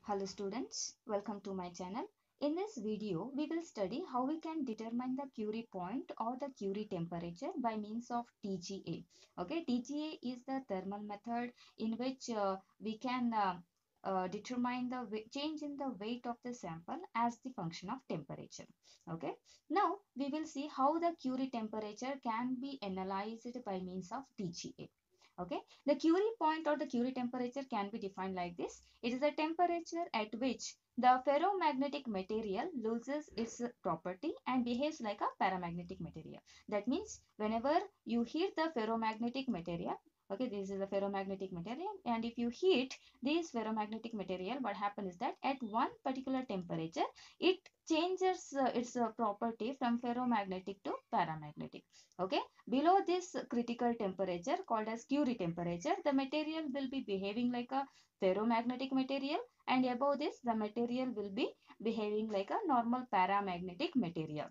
Hello students, welcome to my channel. In this video, we will study how we can determine the Curie point or the Curie temperature by means of TGA. Okay, TGA is the thermal method in which we can determine the change in the weight of the sample as the function of temperature. Okay, now we will see how the Curie temperature can be analyzed by means of TGA. Okay, the Curie point or the Curie temperature can be defined like this. It is the temperature at which the ferromagnetic material loses its property and behaves like a paramagnetic material. That means whenever you heat the ferromagnetic material, okay, this is a ferromagnetic material, and if you heat this ferromagnetic material, what happens is that at one particular temperature, it changes its property from ferromagnetic to paramagnetic. Okay, below this critical temperature called as Curie temperature, the material will be behaving like a ferromagnetic material, and above this the material will be behaving like a normal paramagnetic material.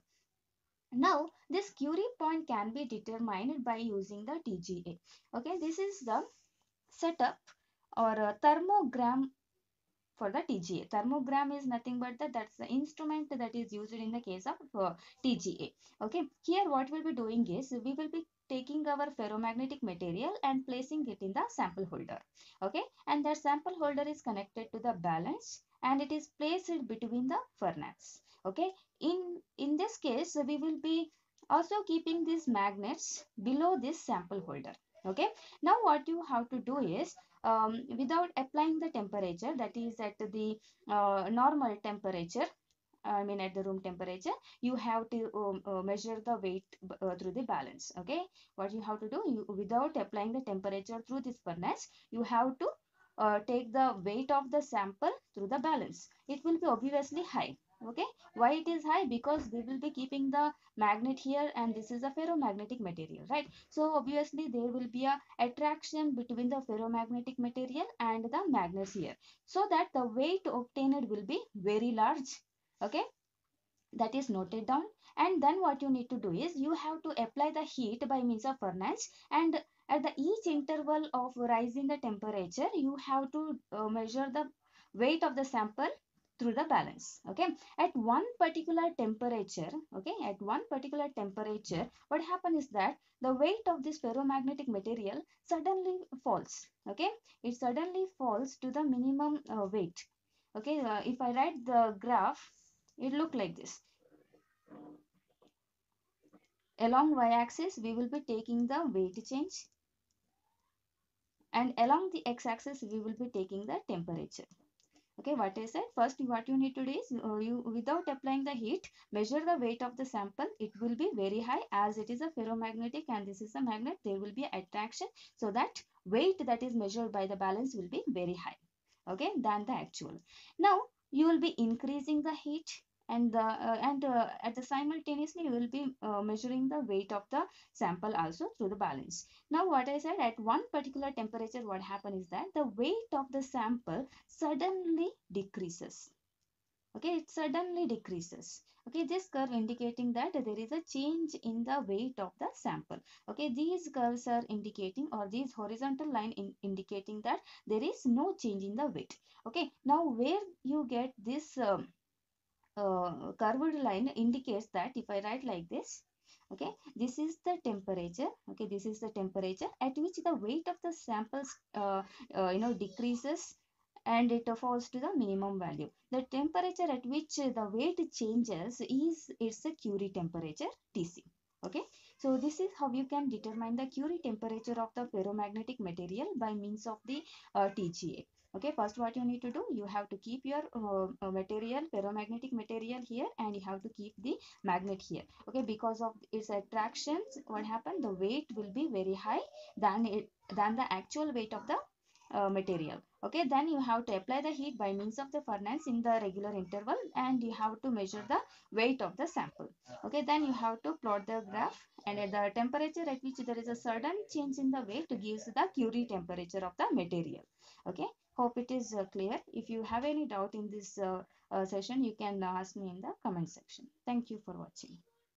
Now this Curie point can be determined by using the TGA. Okay, this is the setup or a thermogram for the TGA. Thermogram is nothing but that's the instrument that is used in the case of TGA. Okay, here what we'll be doing is we will be taking our ferromagnetic material and placing it in the sample holder. Okay, and that sample holder is connected to the balance and it is placed between the furnace. Okay, in this case we will be also keeping these magnets below this sample holder. Okay, now what you have to do is without applying the temperature, that is at the normal temperature, I mean at the room temperature, you have to measure the weight through the balance. Okay, what you have to do, you without applying the temperature through this furnace, you have to take the weight of the sample through the balance. It will be obviously high. Okay, why it is high? Because we will be keeping the magnet here and this is a ferromagnetic material, right? So obviously there will be a attraction between the ferromagnetic material and the magnets here, so that the weight obtained will be very large. Okay, that is noted down. And then what you need to do is you have to apply the heat by means of furnace, and at the each interval of rising the temperature you have to measure the weight of the sample through the balance. Okay, at one particular temperature, okay, at one particular temperature, what happens is that the weight of this ferromagnetic material suddenly falls. Okay, it suddenly falls to the minimum weight. Okay, if I write the graph, it look like this. Along y-axis we will be taking the weight change, and along the x-axis we will be taking the temperature. Okay, what I said, first what you need to do is you without applying the heat, measure the weight of the sample. It will be very high as it is a ferromagnetic and this is a magnet. There will be attraction, so that weight that is measured by the balance will be very high, okay, than the actual. Now you will be increasing the heat, and at the simultaneously you will be measuring the weight of the sample also through the balance. Now what I said, at one particular temperature what happens is that the weight of the sample suddenly decreases. Okay, it suddenly decreases. Okay, this curve indicating that there is a change in the weight of the sample. Okay, these curves are indicating, or these horizontal line indicating that there is no change in the weight. Okay, now where you get this curved line indicates that if I write like this, okay, this is the temperature. Okay, this is the temperature at which the weight of the samples decreases and it falls to the minimum value. The temperature at which the weight changes is its a Curie temperature, Tc. Okay, so this is how you can determine the Curie temperature of the ferromagnetic material by means of the TGA. Okay, first what you need to do, you have to keep your material, ferromagnetic material here, and you have to keep the magnet here. Okay, because of its attractions, what happened, the weight will be very high than the actual weight of the material. Okay, then you have to apply the heat by means of the furnace in the regular interval, and you have to measure the weight of the sample. Okay, then you have to plot the graph, and at the temperature at which there is a sudden change in the weight gives the Curie temperature of the material. Okay, hope it is clear. If you have any doubt in this session, you can ask me in the comment section. Thank you for watching.